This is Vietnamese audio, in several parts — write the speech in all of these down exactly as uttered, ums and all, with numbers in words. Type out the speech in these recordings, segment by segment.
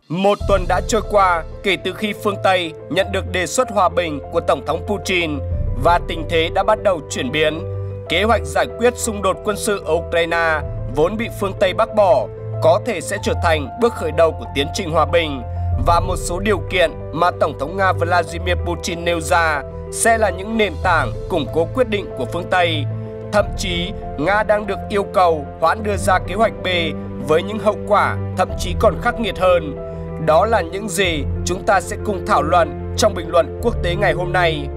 Một tuần đã trôi qua kể từ khi phương Tây nhận được đề xuất hòa bình của Tổng thống Putin và tình thế đã bắt đầu chuyển biến. Kế hoạch giải quyết xung đột quân sự ở Ukraine vốn bị phương Tây bác bỏ có thể sẽ trở thành bước khởi đầu của tiến trình hòa bình, và một số điều kiện mà Tổng thống Nga Vladimir Putin nêu ra sẽ là những nền tảng củng cố quyết định của phương Tây. Thậm chí, Nga đang được yêu cầu hoãn đưa ra kế hoạch B với những hậu quả thậm chí còn khắc nghiệt hơn. Đó là những gì chúng ta sẽ cùng thảo luận trong bình luận quốc tế ngày hôm nay.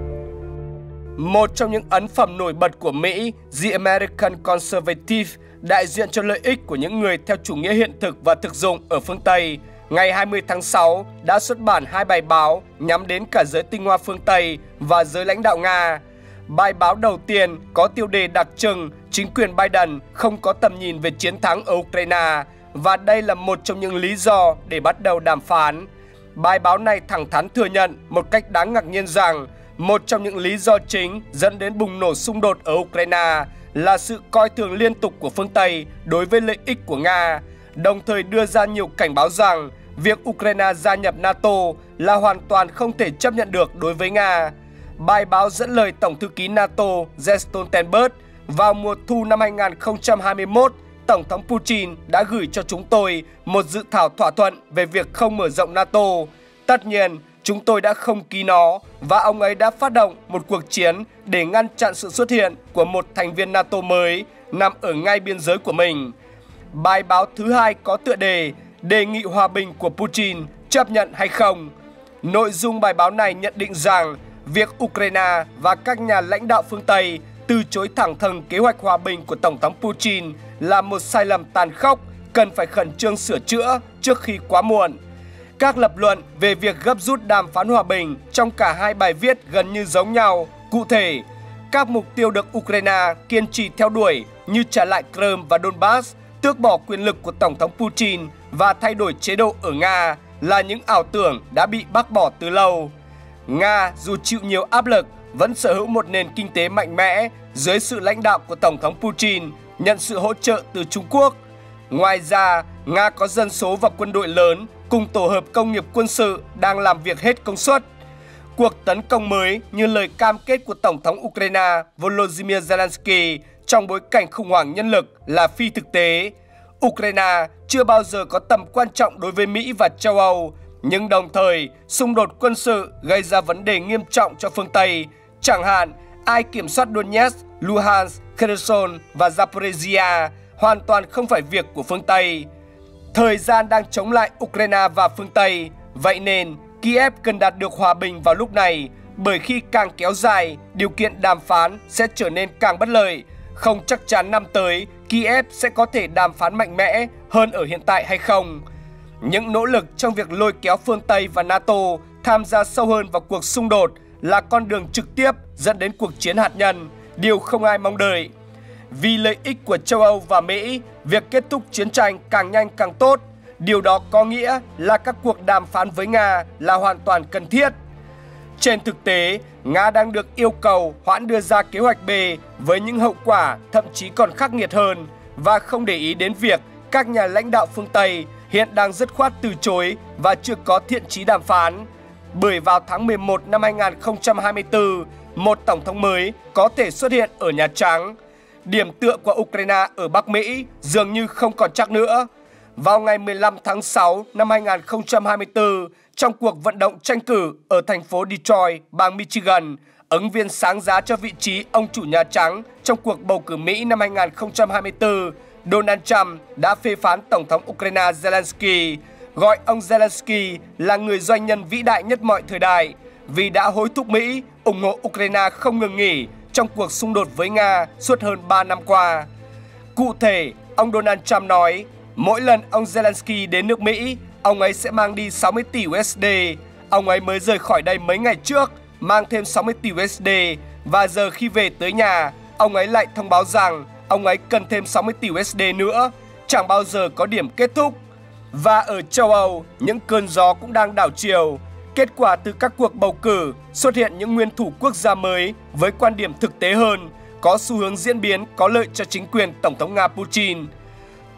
Một trong những ấn phẩm nổi bật của Mỹ, The American Conservative, đại diện cho lợi ích của những người theo chủ nghĩa hiện thực và thực dụng ở phương Tây, ngày hai mươi tháng sáu đã xuất bản hai bài báo nhắm đến cả giới tinh hoa phương Tây và giới lãnh đạo Nga. Bài báo đầu tiên có tiêu đề đặc trưng chính quyền Biden không có tầm nhìn về chiến thắng ở Ukraine, và đây là một trong những lý do để bắt đầu đàm phán. Bài báo này thẳng thắn thừa nhận một cách đáng ngạc nhiên rằng một trong những lý do chính dẫn đến bùng nổ xung đột ở Ukraine là sự coi thường liên tục của phương Tây đối với lợi ích của Nga, đồng thời đưa ra nhiều cảnh báo rằng việc Ukraine gia nhập NATO là hoàn toàn không thể chấp nhận được đối với Nga. Bài báo dẫn lời Tổng thư ký NATO Jens Stoltenberg: vào mùa thu năm hai nghìn không trăm hai mươi mốt, Tổng thống Putin đã gửi cho chúng tôi một dự thảo thỏa thuận về việc không mở rộng NATO. Tất nhiên, chúng tôi đã không ký nó, và ông ấy đã phát động một cuộc chiến để ngăn chặn sự xuất hiện của một thành viên NATO mới nằm ở ngay biên giới của mình. Bài báo thứ hai có tựa đề Đề nghị hòa bình của Putin chấp nhận hay không. Nội dung bài báo này nhận định rằng việc Ukraine và các nhà lãnh đạo phương Tây từ chối thẳng thừng kế hoạch hòa bình của Tổng thống Putin là một sai lầm tàn khốc, cần phải khẩn trương sửa chữa trước khi quá muộn. Các lập luận về việc gấp rút đàm phán hòa bình trong cả hai bài viết gần như giống nhau. Cụ thể, các mục tiêu được Ukraine kiên trì theo đuổi như trả lại Crimea và Donbass, tước bỏ quyền lực của Tổng thống Putin và thay đổi chế độ ở Nga là những ảo tưởng đã bị bác bỏ từ lâu. Nga dù chịu nhiều áp lực vẫn sở hữu một nền kinh tế mạnh mẽ dưới sự lãnh đạo của Tổng thống Putin, nhận sự hỗ trợ từ Trung Quốc. Ngoài ra, Nga có dân số và quân đội lớn cùng tổ hợp công nghiệp quân sự đang làm việc hết công suất. Cuộc tấn công mới như lời cam kết của Tổng thống Ukraine Volodymyr Zelensky trong bối cảnh khủng hoảng nhân lực là phi thực tế. Ukraine chưa bao giờ có tầm quan trọng đối với Mỹ và châu Âu, nhưng đồng thời xung đột quân sự gây ra vấn đề nghiêm trọng cho phương Tây. Chẳng hạn, ai kiểm soát Donetsk, Luhansk, Kherson và Zaporizhia hoàn toàn không phải việc của phương Tây. Thời gian đang chống lại Ukraine và phương Tây, vậy nên Kiev cần đạt được hòa bình vào lúc này, bởi khi càng kéo dài, điều kiện đàm phán sẽ trở nên càng bất lợi. Không chắc chắn năm tới Kiev sẽ có thể đàm phán mạnh mẽ hơn ở hiện tại hay không. Những nỗ lực trong việc lôi kéo phương Tây và NATO tham gia sâu hơn vào cuộc xung đột là con đường trực tiếp dẫn đến cuộc chiến hạt nhân, điều không ai mong đợi. Vì lợi ích của châu Âu và Mỹ, việc kết thúc chiến tranh càng nhanh càng tốt. Điều đó có nghĩa là các cuộc đàm phán với Nga là hoàn toàn cần thiết. Trên thực tế, Nga đang được yêu cầu hoãn đưa ra kế hoạch B với những hậu quả thậm chí còn khắc nghiệt hơn, và không để ý đến việc các nhà lãnh đạo phương Tây hiện đang dứt khoát từ chối và chưa có thiện chí đàm phán. Bởi vào tháng mười một năm hai nghìn không trăm hai mươi tư, một tổng thống mới có thể xuất hiện ở Nhà Trắng. Điểm tựa của Ukraine ở Bắc Mỹ dường như không còn chắc nữa. Vào ngày mười lăm tháng sáu năm hai nghìn không trăm hai mươi tư, trong cuộc vận động tranh cử ở thành phố Detroit, bang Michigan, ứng viên sáng giá cho vị trí ông chủ Nhà Trắng trong cuộc bầu cử Mỹ năm hai nghìn không trăm hai mươi tư, Donald Trump đã phê phán Tổng thống Ukraine Zelensky, gọi ông Zelensky là người doanh nhân vĩ đại nhất mọi thời đại vì đã hối thúc Mỹ ủng hộ Ukraine không ngừng nghỉ trong cuộc xung đột với Nga suốt hơn ba năm qua. Cụ thể, ông Donald Trump nói, mỗi lần ông Zelensky đến nước Mỹ, ông ấy sẽ mang đi sáu mươi tỷ đô la. Ông ấy mới rời khỏi đây mấy ngày trước, mang thêm sáu mươi tỷ đô la, và giờ khi về tới nhà, ông ấy lại thông báo rằng ông ấy cần thêm sáu mươi tỷ đô la nữa, chẳng bao giờ có điểm kết thúc. Và ở châu Âu, những cơn gió cũng đang đảo chiều. Kết quả từ các cuộc bầu cử xuất hiện những nguyên thủ quốc gia mới với quan điểm thực tế hơn, có xu hướng diễn biến có lợi cho chính quyền Tổng thống Nga Putin.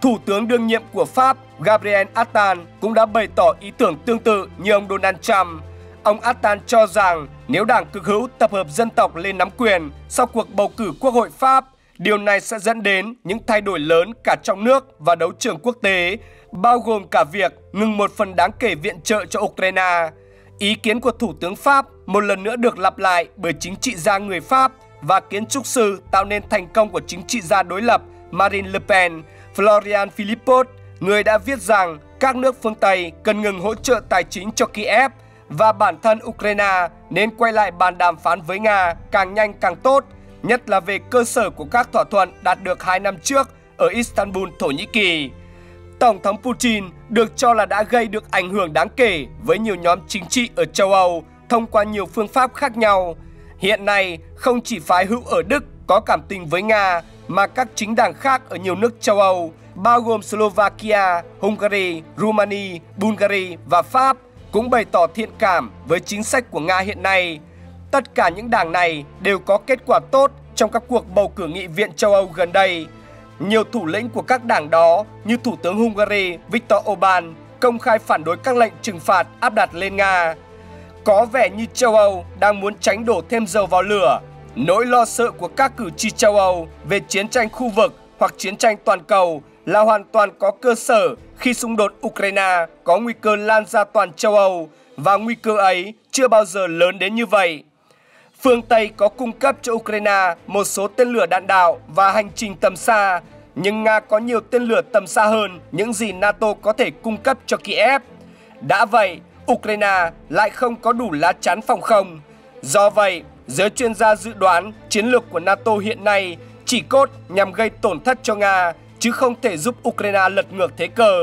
Thủ tướng đương nhiệm của Pháp Gabriel Attal cũng đã bày tỏ ý tưởng tương tự như ông Donald Trump. Ông Attal cho rằng nếu đảng cực hữu tập hợp dân tộc lên nắm quyền sau cuộc bầu cử Quốc hội Pháp, điều này sẽ dẫn đến những thay đổi lớn cả trong nước và đấu trường quốc tế, bao gồm cả việc ngừng một phần đáng kể viện trợ cho Ukraine. Ý kiến của Thủ tướng Pháp một lần nữa được lặp lại bởi chính trị gia người Pháp và kiến trúc sư tạo nên thành công của chính trị gia đối lập Marine Le Pen, Florian Philippot, người đã viết rằng các nước phương Tây cần ngừng hỗ trợ tài chính cho Kiev và bản thân Ukraine nên quay lại bàn đàm phán với Nga càng nhanh càng tốt, nhất là về cơ sở của các thỏa thuận đạt được hai năm trước ở Istanbul, Thổ Nhĩ Kỳ. Tổng thống Putin được cho là đã gây được ảnh hưởng đáng kể với nhiều nhóm chính trị ở châu Âu thông qua nhiều phương pháp khác nhau. Hiện nay, không chỉ phái hữu ở Đức có cảm tình với Nga, mà các chính đảng khác ở nhiều nước châu Âu, bao gồm Slovakia, Hungary, Romania, Bulgaria và Pháp, cũng bày tỏ thiện cảm với chính sách của Nga hiện nay. Tất cả những đảng này đều có kết quả tốt trong các cuộc bầu cử nghị viện châu Âu gần đây. Nhiều thủ lĩnh của các đảng đó như Thủ tướng Hungary Viktor Orbán công khai phản đối các lệnh trừng phạt áp đặt lên Nga. Có vẻ như châu Âu đang muốn tránh đổ thêm dầu vào lửa. Nỗi lo sợ của các cử tri châu Âu về chiến tranh khu vực hoặc chiến tranh toàn cầu là hoàn toàn có cơ sở khi xung đột Ukraine có nguy cơ lan ra toàn châu Âu, và nguy cơ ấy chưa bao giờ lớn đến như vậy. Phương Tây có cung cấp cho Ukraine một số tên lửa đạn đạo và hành trình tầm xa, nhưng Nga có nhiều tên lửa tầm xa hơn những gì NATO có thể cung cấp cho Kiev. Đã vậy, Ukraine lại không có đủ lá chắn phòng không. Do vậy, giới chuyên gia dự đoán chiến lược của NATO hiện nay chỉ cốt nhằm gây tổn thất cho Nga, chứ không thể giúp Ukraine lật ngược thế cờ.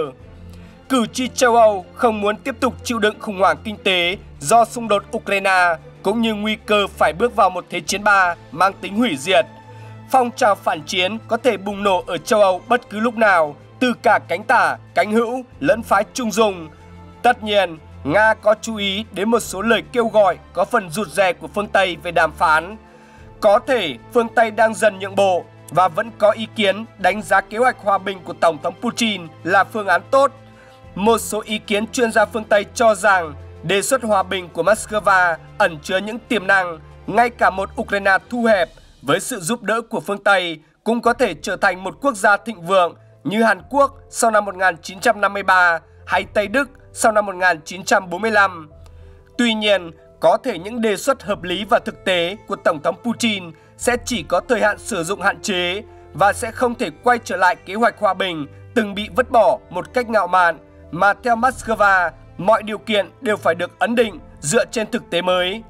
Cử tri châu Âu không muốn tiếp tục chịu đựng khủng hoảng kinh tế do xung đột Ukraine, cũng như nguy cơ phải bước vào một thế chiến ba mang tính hủy diệt. Phong trào phản chiến có thể bùng nổ ở châu Âu bất cứ lúc nào, từ cả cánh tả, cánh hữu lẫn phái trung dung. Tất nhiên, Nga có chú ý đến một số lời kêu gọi có phần rụt rè của phương Tây về đàm phán. Có thể phương Tây đang dần nhượng bộ và vẫn có ý kiến đánh giá kế hoạch hòa bình của Tổng thống Putin là phương án tốt. Một số ý kiến chuyên gia phương Tây cho rằng đề xuất hòa bình của Moscow ẩn chứa những tiềm năng, ngay cả một Ukraine thu hẹp với sự giúp đỡ của phương Tây cũng có thể trở thành một quốc gia thịnh vượng như Hàn Quốc sau năm một nghìn chín trăm năm mươi ba hay Tây Đức sau năm một nghìn chín trăm bốn mươi lăm. Tuy nhiên, có thể những đề xuất hợp lý và thực tế của Tổng thống Putin sẽ chỉ có thời hạn sử dụng hạn chế và sẽ không thể quay trở lại kế hoạch hòa bình từng bị vứt bỏ một cách ngạo mạn, mà theo Moscow, mọi điều kiện đều phải được ấn định dựa trên thực tế mới.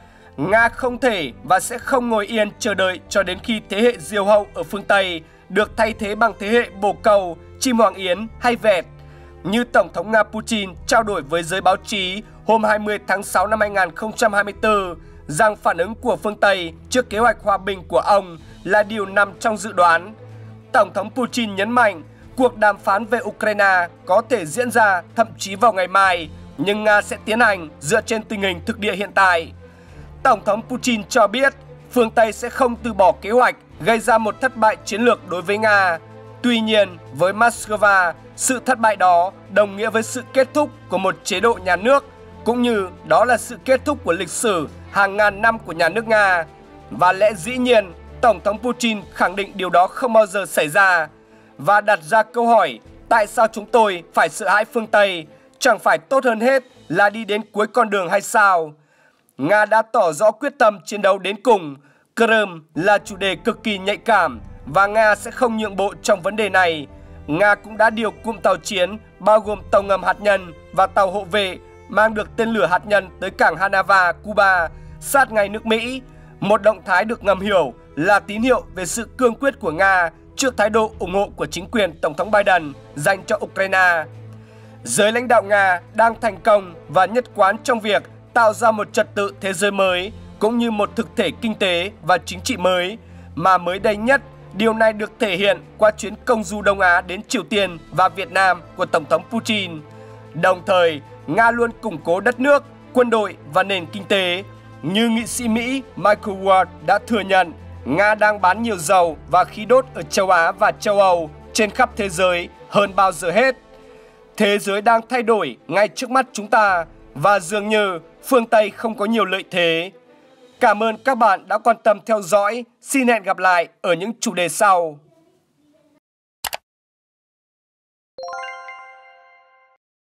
Nga không thể và sẽ không ngồi yên chờ đợi cho đến khi thế hệ diều hâu ở phương Tây được thay thế bằng thế hệ bồ câu, chim hoàng yến hay vẹt. Như Tổng thống Nga Putin trao đổi với giới báo chí hôm hai mươi tháng sáu năm hai nghìn không trăm hai mươi tư rằng phản ứng của phương Tây trước kế hoạch hòa bình của ông là điều nằm trong dự đoán. Tổng thống Putin nhấn mạnh cuộc đàm phán về Ukraine có thể diễn ra thậm chí vào ngày mai, nhưng Nga sẽ tiến hành dựa trên tình hình thực địa hiện tại. Tổng thống Putin cho biết phương Tây sẽ không từ bỏ kế hoạch gây ra một thất bại chiến lược đối với Nga. Tuy nhiên, với Moscow, sự thất bại đó đồng nghĩa với sự kết thúc của một chế độ nhà nước, cũng như đó là sự kết thúc của lịch sử hàng ngàn năm của nhà nước Nga. Và lẽ dĩ nhiên, Tổng thống Putin khẳng định điều đó không bao giờ xảy ra và đặt ra câu hỏi tại sao chúng tôi phải sợ hãi phương Tây, chẳng phải tốt hơn hết là đi đến cuối con đường hay sao? Nga đã tỏ rõ quyết tâm chiến đấu đến cùng. Crimea là chủ đề cực kỳ nhạy cảm và Nga sẽ không nhượng bộ trong vấn đề này. Nga cũng đã điều cụm tàu chiến bao gồm tàu ngầm hạt nhân và tàu hộ vệ mang được tên lửa hạt nhân tới cảng Havana, Cuba, sát ngay nước Mỹ. Một động thái được ngầm hiểu là tín hiệu về sự cương quyết của Nga trước thái độ ủng hộ của chính quyền Tổng thống Biden dành cho Ukraine. Giới lãnh đạo Nga đang thành công và nhất quán trong việc tạo ra một trật tự thế giới mới, cũng như một thực thể kinh tế và chính trị mới, mà mới đây nhất, điều này được thể hiện qua chuyến công du Đông Á đến Triều Tiên và Việt Nam của Tổng thống Putin. Đồng thời, Nga luôn củng cố đất nước, quân đội và nền kinh tế. Như nghị sĩ Mỹ Michael Ward đã thừa nhận, Nga đang bán nhiều dầu và khí đốt ở châu Á và châu Âu trên khắp thế giới hơn bao giờ hết. Thế giới đang thay đổi ngay trước mắt chúng ta và dường như phương Tây không có nhiều lợi thế. Cảm ơn các bạn đã quan tâm theo dõi. Xin hẹn gặp lại ở những chủ đề sau.